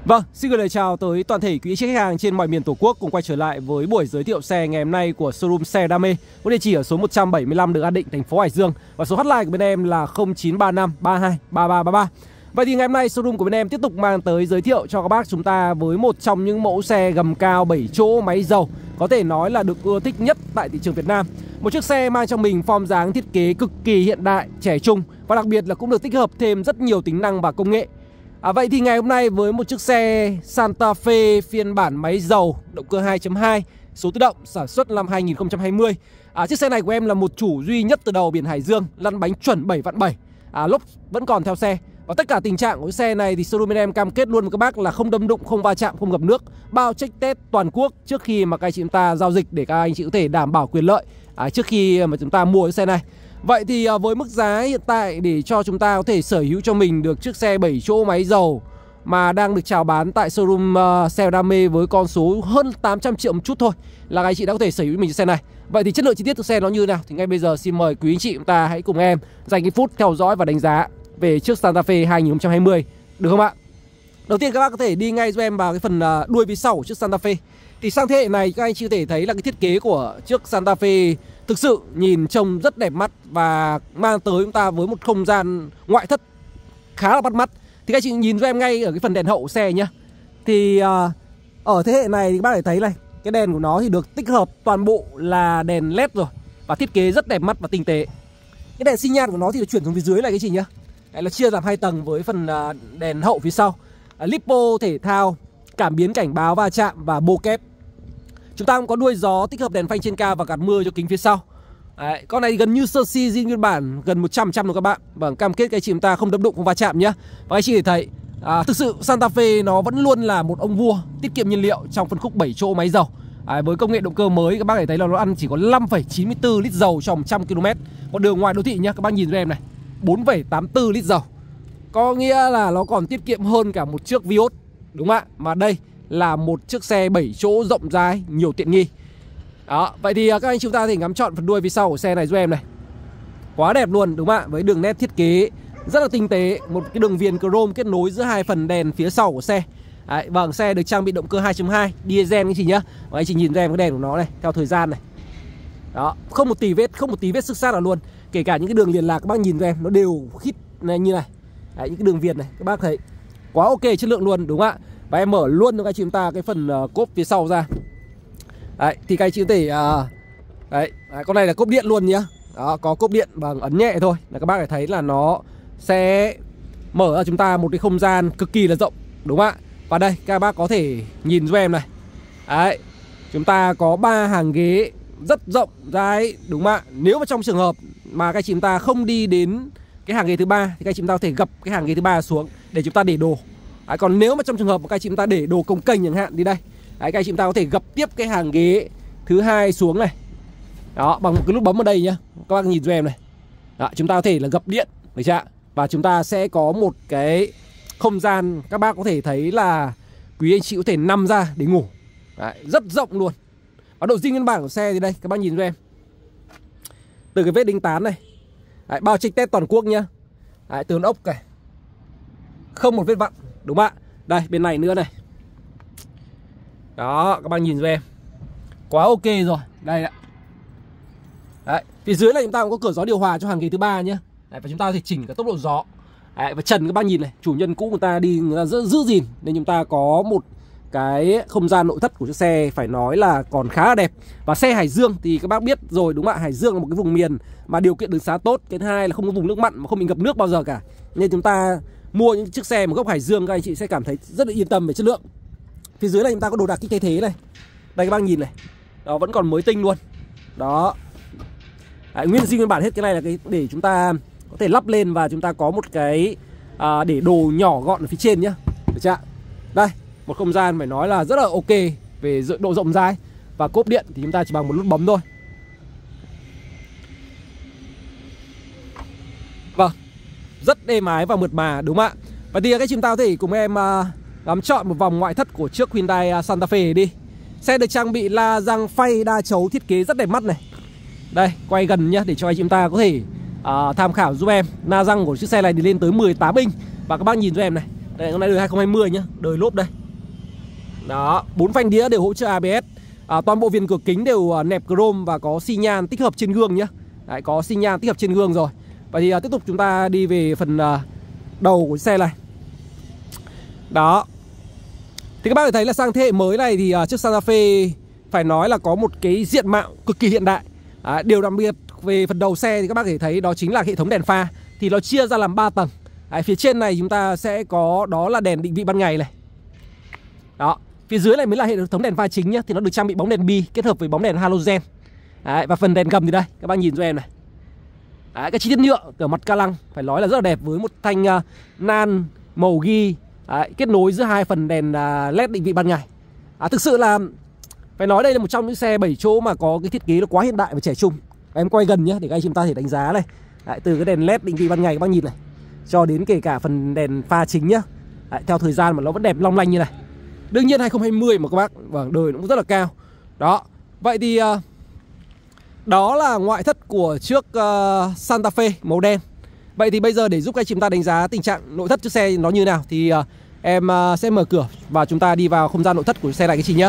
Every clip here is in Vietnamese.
Vâng, xin gửi lời chào tới toàn thể quý khách hàng trên mọi miền Tổ quốc cùng quay trở lại với buổi giới thiệu xe ngày hôm nay của showroom xe đam mê có địa chỉ ở số 175 đường An Định, thành phố Hải Dương và số hotline của bên em là 0935 32 3333. Vậy thì ngày hôm nay showroom của bên em tiếp tục mang tới giới thiệu cho các bác chúng ta với một trong những mẫu xe gầm cao 7 chỗ máy dầu có thể nói là được ưa thích nhất tại thị trường Việt Nam. Một chiếc xe mang trong mình form dáng thiết kế cực kỳ hiện đại, trẻ trung và đặc biệt là cũng được tích hợp thêm rất nhiều tính năng và công nghệ. Vậy thì ngày hôm nay với một chiếc xe Santa Fe phiên bản máy dầu động cơ 2.2 số tự động sản xuất năm 2020. Chiếc xe này của em là một chủ duy nhất từ đầu biển Hải Dương, lăn bánh chuẩn 7 vạn 7, lốp vẫn còn theo xe. Và tất cả tình trạng của xe này thì showroom bên em cam kết luôn với các bác là không đâm đụng, không va chạm, không ngập nước, bao check test toàn quốc trước khi mà các anh chị chúng ta giao dịch để các anh chị có thể đảm bảo quyền lợi trước khi mà chúng ta mua chiếc xe này. Vậy thì với mức giá hiện tại để cho chúng ta có thể sở hữu cho mình được chiếc xe 7 chỗ máy dầu mà đang được chào bán tại showroom xe đam mê với con số hơn 800 triệu một chút thôi là các anh chị đã có thể sở hữu mình chiếc xe này. Vậy thì chất lượng chi tiết của xe nó như thế nào thì ngay bây giờ xin mời quý anh chị chúng ta hãy cùng em dành cái phút theo dõi và đánh giá về chiếc Santa Fe 2020 được không ạ? Đầu tiên các bác có thể đi ngay cho em vào cái phần đuôi phía sau của chiếc Santa Fe. Thì sang thế hệ này các anh chị có thể thấy là cái thiết kế của chiếc Santa Fe thực sự nhìn trông rất đẹp mắt và mang tới chúng ta với một không gian ngoại thất khá là bắt mắt. Thì các anh chị nhìn cho em ngay ở cái phần đèn hậu của xe nhá. Thì ở thế hệ này thì các bác có thể thấy này, cái đèn của nó thì được tích hợp toàn bộ là đèn LED rồi và thiết kế rất đẹp mắt và tinh tế. Cái đèn xi nhan của nó thì được chuyển xuống phía dưới này cái chị nhá. Đấy là chia làm hai tầng với phần đèn hậu phía sau. Lipo thể thao, cảm biến cảnh báo va chạm và bô kép. Chúng ta cũng có đuôi gió tích hợp đèn phanh trên cao và gạt mưa cho kính phía sau. Đấy, con này gần như sơ si zin nguyên bản, gần 100% rồi các bạn. Và cam kết cái chị chúng ta không đâm đụng, không va chạm nhá. Và anh chị thấy thực sự Santa Fe nó vẫn luôn là một ông vua tiết kiệm nhiên liệu trong phân khúc 7 chỗ máy dầu. Với công nghệ động cơ mới các bác có thấy là nó ăn chỉ có 5,94 lít dầu trong 100 km. Còn đường ngoài đô thị nhá, các bác nhìn cho em này, 4,84 lít dầu. Có nghĩa là nó còn tiết kiệm hơn cả một chiếc Vios, đúng không ạ? Mà đây là một chiếc xe 7 chỗ rộng rãi, nhiều tiện nghi. Đó, vậy thì các anh chúng ta có thể ngắm trọn phần đuôi phía sau của xe này giúp em này. Quá đẹp luôn, đúng không ạ? Với đường nét thiết kế rất là tinh tế, một cái đường viền chrome kết nối giữa hai phần đèn phía sau của xe. Đấy, vâng, xe được trang bị động cơ 2.2 diesel anh chị nhá. Và anh chị nhìn cho em cái đèn của nó này, theo thời gian này. Đó, không một tí vết xước sát nào luôn. Kể cả những cái đường liền lạc các bác nhìn cho em nó đều khít này như này. Đấy, những cái đường viền này các bác thấy quá ok, chất lượng luôn, đúng không ạ? Và em mở luôn cho các chị chúng ta cái phần cốp phía sau ra. Đấy, thì các chị có thể đấy, con này là cốp điện luôn nhá. Đó, có cốp điện bằng ấn nhẹ thôi là các bác phải thấy là nó sẽ mở ra chúng ta một cái không gian cực kỳ là rộng, đúng không ạ? Và đây các bác có thể nhìn giúp em này. Đấy, chúng ta có 3 hàng ghế rất rộng rãi, đúng không ạ? Nếu mà trong trường hợp mà các chị chúng ta không đi đến cái hàng ghế thứ 3 thì các chị chúng ta có thể gập cái hàng ghế thứ 3 xuống để chúng ta để đồ. Đấy, còn nếu mà trong trường hợp mà các chị chúng ta để đồ cồng kềnh chẳng hạn thì đây. Đấy, các chị chúng ta có thể gập tiếp cái hàng ghế thứ 2 xuống này. Đó, bằng một cái nút bấm ở đây nhá. Các bác nhìn cho em này. Đó, chúng ta có thể là gập điện, được chưa? Và chúng ta sẽ có một cái không gian các bác có thể thấy là quý anh chị có thể nằm ra để ngủ. Đấy, rất rộng luôn. Và độ zin nguyên bản của xe thì đây, các bác nhìn cho em. Từ cái vết đinh tán này. Đấy, bao check test toàn quốc nhá. Đấy, từ ốc này. Không một vết vặn, đúng không ạ? Đây, bên này nữa này. Đó, các bác nhìn cho em. Quá ok rồi, đây ạ. Đấy, phía dưới này chúng ta cũng có cửa gió điều hòa cho hàng ghế thứ 3 nhé. Đấy, và chúng ta có thể chỉnh cái tốc độ gió. Đấy, và trần các bác nhìn này, chủ nhân cũ người ta đi người ta giữ gìn nên chúng ta có một cái không gian nội thất của chiếc xe phải nói là còn khá là đẹp. Và xe Hải Dương thì các bác biết rồi, đúng không ạ? Hải Dương là một cái vùng miền mà điều kiện đường xá tốt. Cái thứ hai là không có vùng nước mặn mà không bị ngập nước bao giờ cả. Nên chúng ta mua những chiếc xe một gốc Hải Dương các anh chị sẽ cảm thấy rất là yên tâm về chất lượng. Phía dưới này chúng ta có đồ đạc kích thay thế này. Đây các bác nhìn này. Đó, vẫn còn mới tinh luôn. Đó. Đấy, nguyên zin nguyên bản hết. Cái này là cái để chúng ta có thể lắp lên và chúng ta có một cái để đồ nhỏ gọn ở phía trên nhá. Được chưa? Đây, một không gian phải nói là rất là ok về độ rộng rãi. Và cốp điện thì chúng ta chỉ bằng một nút bấm thôi. Vâng, rất êm ái và mượt mà, đúng không ạ? Và thì các chúng ta có thể cùng em ngắm trọn một vòng ngoại thất của chiếc Hyundai Santa Fe đi. Xe được trang bị la răng phay đa chấu thiết kế rất đẹp mắt này. Đây, quay gần nhá để cho anh chúng ta có thể tham khảo giúp em. La răng của chiếc xe này thì lên tới 18 inch. Và các bác nhìn cho em này, Đây con này đời 2020 nhá, đời lốp đây. Đó, 4 phanh đĩa đều hỗ trợ ABS. Toàn bộ viền cửa kính đều nẹp chrome và có xi nhan tích hợp trên gương nhá. Đấy, có xi nhan tích hợp trên gương rồi. Và thì tiếp tục chúng ta đi về phần đầu của xe này. Đó. Thì các bác có thể thấy là sang thế hệ mới này thì chiếc Santa Fe phải nói là có một cái diện mạo cực kỳ hiện đại. Điều đặc biệt về phần đầu xe thì các bác có thể thấy đó chính là hệ thống đèn pha. Thì nó chia ra làm 3 tầng. Phía trên này chúng ta sẽ có đó là đèn định vị ban ngày này. Đó. Phía dưới này mới là hệ thống đèn pha chính nhá. Thì nó được trang bị bóng đèn bi kết hợp với bóng đèn halogen. Đấy, và phần đèn gầm thì đây, các bác nhìn cho em này. Đấy, cái chi tiết nhựa ở mặt ca lăng phải nói là rất là đẹp với một thanh nan màu ghi. Đấy, kết nối giữa hai phần đèn LED định vị ban ngày. Thực sự là phải nói đây là một trong những xe 7 chỗ mà có cái thiết kế nó quá hiện đại và trẻ trung. Em quay gần nhé để các anh chúng ta thể đánh giá này. Đấy, từ cái đèn LED định vị ban ngày các bác nhìn này cho đến kể cả phần đèn pha chính nhá. Đấy, theo thời gian mà nó vẫn đẹp long lanh như này. Đương nhiên 2020 mà các bác, vâng, đời nó cũng rất là cao. Đó. Vậy thì đó là ngoại thất của chiếc Santa Fe màu đen. Vậy thì bây giờ để giúp các anh chị chúng ta đánh giá tình trạng nội thất chiếc xe nó như nào thì em sẽ mở cửa và chúng ta đi vào không gian nội thất của xe này các chị nhé.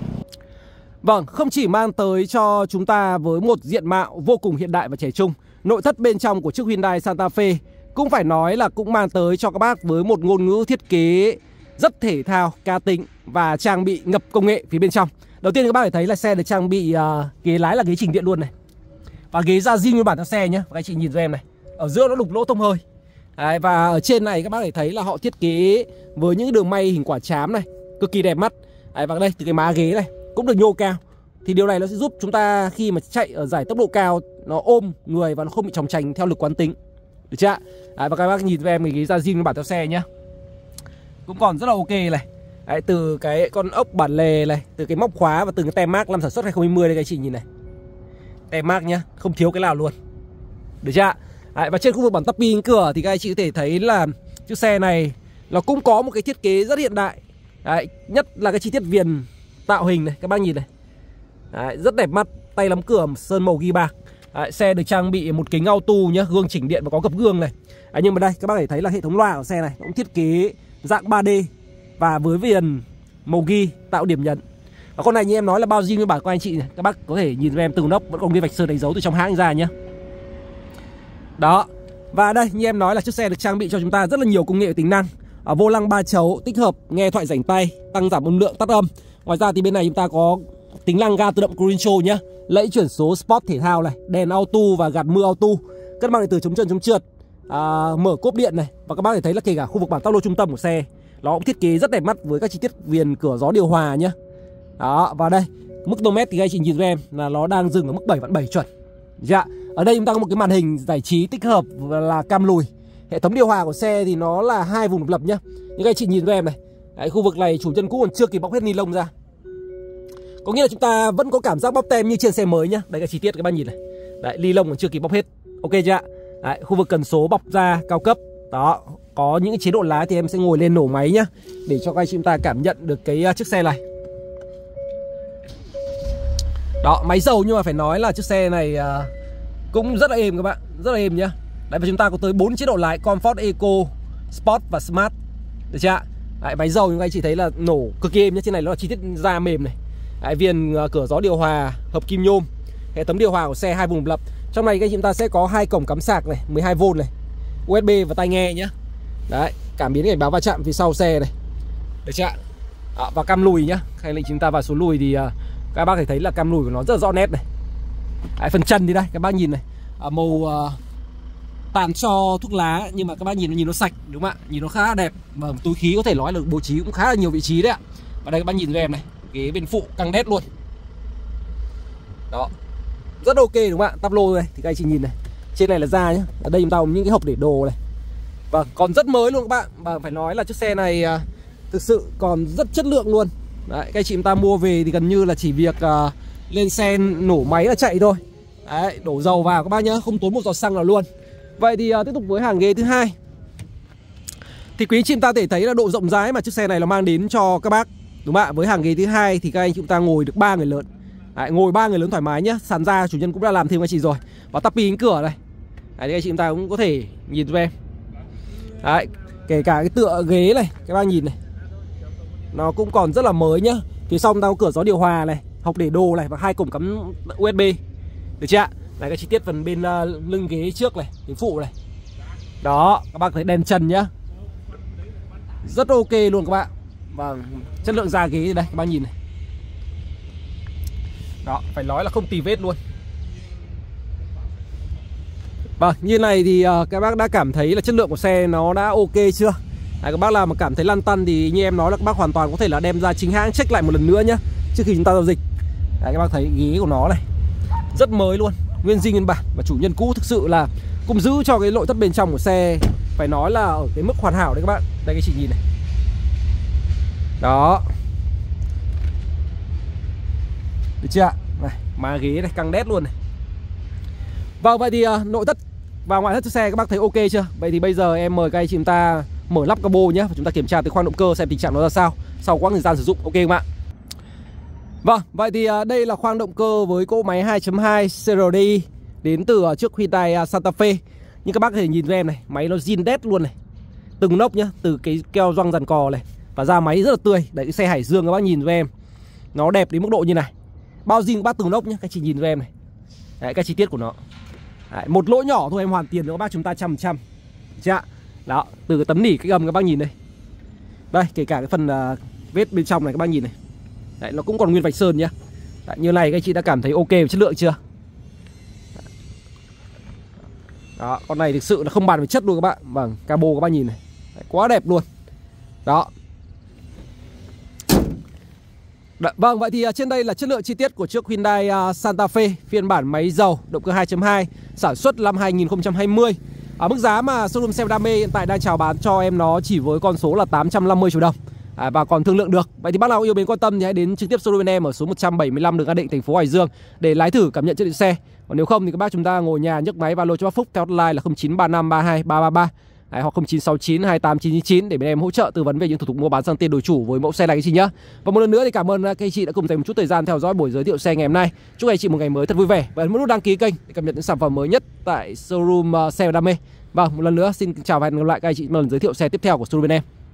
Vâng, không chỉ mang tới cho chúng ta với một diện mạo vô cùng hiện đại và trẻ trung, nội thất bên trong của chiếc Hyundai Santa Fe cũng phải nói là cũng mang tới cho các bác với một ngôn ngữ thiết kế rất thể thao, cá tính và trang bị ngập công nghệ phía bên trong. Đầu tiên các bác phải thấy là xe được trang bị ghế lái là ghế chỉnh điện luôn này. Và ghế da zin nguyên bản theo xe nhé. Các anh chị nhìn cho em này. Ở giữa nó đục lỗ thông hơi. Đấy, và ở trên này các bác có thể thấy là họ thiết kế với những đường may hình quả trám này, cực kỳ đẹp mắt. Đấy, và đây từ cái má ghế này cũng được nhô cao. Thì điều này nó sẽ giúp chúng ta khi mà chạy ở giải tốc độ cao nó ôm người và nó không bị chòng chành theo lực quán tính. Được chưa? Đấy, và các bác nhìn cho em cái ghế da zin nguyên bản theo xe nhé. Cũng còn rất là ok này. Đấy, từ cái con ốc bản lề này, từ cái móc khóa và từ cái tem mác năm sản xuất 2020 đây các chị nhìn này. Tem mác nhá, không thiếu cái nào luôn. Được chưa? Đấy, và trên khu vực bản tắp cánh cửa thì các anh chị có thể thấy là chiếc xe này nó cũng có một cái thiết kế rất hiện đại. Đấy, nhất là cái chi tiết viền tạo hình này, các bác nhìn này. Đấy, rất đẹp mắt, tay nắm cửa sơn màu ghi bạc. Đấy, xe được trang bị một kính auto nhá, gương chỉnh điện và có gập gương này. Đấy, nhưng mà đây các bác có thể thấy là hệ thống loa của xe này cũng thiết kế dạng 3D và với viền màu ghi tạo điểm nhấn. Và con này như em nói là bao zin nguyên bản của anh chị này. Các bác có thể nhìn cho em từng nóc vẫn còn ghi vạch sơn đánh dấu từ trong hãng ra nhé. Đó. Và đây như em nói là chiếc xe được trang bị cho chúng ta rất là nhiều công nghệ tính năng. Vô lăng 3 chấu tích hợp nghe thoại rảnh tay, tăng giảm âm lượng, tắt âm. Ngoài ra thì bên này chúng ta có tính năng ga tự động cruise control nhé, lẫy chuyển số sport thể thao này, đèn auto và gạt mưa auto, cân bằng điện tử chống trơn chống trượt, mở cốp điện này. Và các bác có thể thấy là kể cả khu vực bảng táp lô trung tâm của xe nó cũng thiết kế rất đẹp mắt với các chi tiết viền cửa gió điều hòa nhé. Đó, và đây mức tô mét thì anh chị nhìn cho em là nó đang dừng ở mức 7/7 chuẩn. Dạ. Ở đây chúng ta có một cái màn hình giải trí tích hợp là cam lùi. Hệ thống điều hòa của xe thì nó là 2 vùng độc lập nhá. Nhưng các anh chị nhìn cho em này. Đấy, khu vực này chủ nhân cũ còn chưa kịp bóc hết ni lông ra. Có nghĩa là chúng ta vẫn có cảm giác bóc tem như trên xe mới nhá. Đây cái chi tiết các bạn nhìn này. Đấy, ni lông còn chưa kịp bóc hết. Ok chưa ạ? Đấy, khu vực cần số bọc da cao cấp. Đó, có những chế độ lái thì em sẽ ngồi lên nổ máy nhá, để cho các anh chị chúng ta cảm nhận được cái chiếc xe này. Đó, máy dầu nhưng mà phải nói là chiếc xe này cũng rất là êm các bạn, rất là êm nhá. Đấy, và chúng ta có tới 4 chế độ lái: Comfort, Eco, Sport và Smart. Được chưa? Đấy, máy dầu nhưng các anh chị thấy là nổ cực kỳ êm nhá. Trên này nó là chi tiết da mềm này. Đấy, viền cửa gió điều hòa hợp kim nhôm. Hệ thống điều hòa của xe 2 vùng độc lập. Trong này các anh chị chúng ta sẽ có 2 cổng cắm sạc này, 12V này, USB và tai nghe nhá. Đấy, cảm biến cảnh báo va chạm phía sau xe này. Được chưa? Và cam lùi nhá. Hay là chúng ta vào số lùi thì các bác có thể thấy là cam lùi của nó rất là rõ nét này. Đấy, phần chân thì đây các bác nhìn này, màu tàn cho thuốc lá, nhưng mà các bác nhìn nó sạch đúng không ạ? Nhìn nó khá là đẹp. Và túi khí có thể nói là bố trí cũng khá là nhiều vị trí đấy ạ. Và đây các bác nhìn cho em này, ghế bên phụ căng đét luôn. Đó, rất ok đúng không ạ? Tắp lô này thì các anh chị nhìn này, trên này là da nhá. Ở đây chúng ta có những cái hộp để đồ này. Vâng, còn rất mới luôn các bạn. Và phải nói là chiếc xe này thực sự còn rất chất lượng luôn. Đấy, các anh chị chúng ta mua về thì gần như là chỉ việc lên xe nổ máy là chạy thôi. Đấy, đổ dầu vào các bác nhá, không tốn một giọt xăng nào luôn. Vậy thì tiếp tục với hàng ghế thứ hai. Thì quý anh chị chúng ta thể thấy là độ rộng rãi mà chiếc xe này nó mang đến cho các bác, đúng không ạ? Với hàng ghế thứ hai thì các anh chị chúng ta ngồi được 3 người lớn. Đấy, ngồi 3 người lớn thoải mái nhá. Sàn da chủ nhân cũng đã làm thêm các chị rồi. Và tắp cánh cửa này. Đấy, các anh chị chúng ta cũng có thể nhìn cho em. Đấy, Kể cả cái tựa ghế này, các bác nhìn này, nó cũng còn rất là mới nhá. Phía sau ta có cửa gió điều hòa này, hộc để đồ này và 2 cổng cắm USB. Được chưa ạ? Này cái chi tiết phần bên lưng ghế trước này, ghế phụ này. Đó, các bác thấy đèn trần nhá. Rất ok luôn các bạn. Vâng, chất lượng da ghế đây, các bác nhìn này. Đó, phải nói là không tì vết luôn. Vâng, như này thì các bác đã cảm thấy là chất lượng của xe nó đã ok chưa? Các bác nào mà cảm thấy lăn tăn thì như em nói là các bác hoàn toàn có thể là đem ra chính hãng check lại một lần nữa nhé, trước khi chúng ta giao dịch. Các bác thấy ghế của nó này rất mới luôn, nguyên zin nguyên bản. Và chủ nhân cũ thực sự là cũng giữ cho cái nội thất bên trong của xe phải nói là ở cái mức hoàn hảo đấy các bạn. Đây cái chị nhìn này. Đó. Được chưa ạ? Này, má ghế này căng đét luôn này. Vâng, vậy thì nội thất và ngoại thất chiếc xe các bác thấy ok chưa? Vậy thì bây giờ em mời các anh chị chúng ta mở lắp cabo nhé, và chúng ta kiểm tra từ khoang động cơ xem tình trạng nó ra sao sau quãng thời gian sử dụng, ok không ạ? Vâng, vậy thì đây là khoang động cơ với cỗ máy 2.2 CRDI đến từ trước Hyundai Santa Fe. Nhưng các bác có thể nhìn với em này, máy nó zin đét luôn này, từng nốc nhá, từ cái keo gioăng dàn cò này, và da máy rất là tươi. Đấy, cái xe Hải Dương các bác nhìn với em, nó đẹp đến mức độ như này. Bao zin các bác từng nốc nhá, các chị nhìn với em này. Đấy, các chi tiết của nó. Đấy, một lỗi nhỏ thôi em hoàn tiền cho các bác chúng ta 100%. Chưa? Đó, từ cái tấm nỉ cái gầm các bác nhìn đây. Đây, kể cả cái phần vết bên trong này các bác nhìn này. Đấy, nó cũng còn nguyên vạch sơn nhá. Đấy, như này các chị đã cảm thấy ok về chất lượng chưa? Đó, con này thực sự là không bàn về chất luôn các bạn. Vâng, cabo các bác nhìn này. Đấy, quá đẹp luôn. Đó. Vâng, vậy thì trên đây là chất lượng chi tiết của chiếc Hyundai Santa Fe phiên bản máy dầu động cơ 2.2 sản xuất năm 2020. Mức giá mà showroom xe đam mê hiện tại đang chào bán cho em nó chỉ với con số là 850 triệu đồng. Và còn thương lượng được. Vậy thì bác nào yêu mến quan tâm thì hãy đến trực tiếp showroom bên em ở số 175 đường An Định, thành phố Hải Dương để lái thử cảm nhận chất lượng xe. Còn nếu không thì các bác chúng ta ngồi nhà nhấc máy và alo cho bác Phúc theo hotline là 0935323333 hoặc 09692899 để bên em hỗ trợ tư vấn về những thủ tục mua bán sang tên đổi chủ với mẫu xe này các chị nhá. Và một lần nữa thì cảm ơn các anh chị đã cùng dành một chút thời gian theo dõi buổi giới thiệu xe ngày hôm nay. Chúc anh chị một ngày mới thật vui vẻ và ấn nút đăng ký kênh để cập nhật những sản phẩm mới nhất tại showroom xe đam mê. Vâng, một lần nữa xin chào và hẹn gặp lại các anh chị một lần giới thiệu xe tiếp theo của showroom bên em.